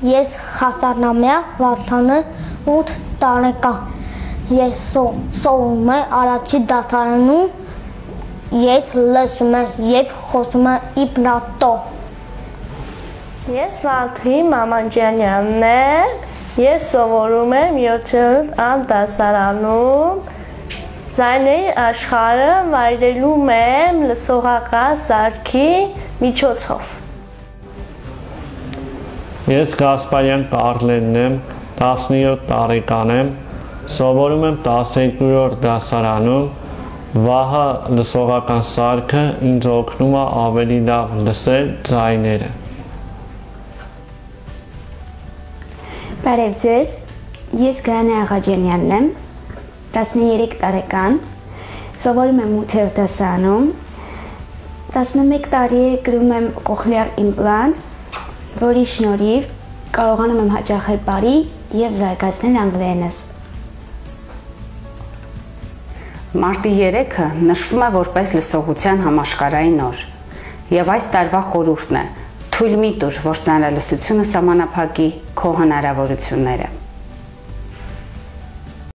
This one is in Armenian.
Ես Խասարնամյա Վարդանը 8 տարեկան։ Ես սովորում եմ առաջին դասարանում։ Ես լսում եմ և խոսում եմ իբրատո։ Ես Վարդի Մամանջանյանն եմ։ Ես սովորում եմ 7-րդ դասարանում։ Ձայների աշխարհը վայելում եմ լսողական սարքի միջոցով։ Ես Գասպարյան Կարլենն եմ, 17 տարեկան եմ, սովորում եմ 12-րդ դասարանում, վահա լսողական սարքը ինձ օգնում է ավելի լավ լսել ձայները։ Բարև ձեզ, ես Գայանե Աղաջանյանն եմ, 13 տարեկան, սովորում եմ 8-րդ դասարանում, 11 տարի կրում եմ կոխլեար իմպլանտ, որի շնորհիվ կարողանում եմ հաճախել բարի և զարգացնել անգլերենս։ Մարտի 3-ը նշվում է որպես լսողության համաշխարհային օր, և այս տարվա խորհուրդն է՝ թույլ մի տուր, որ ծանրալսությունը սահմանափակի քո հնարավորությունները։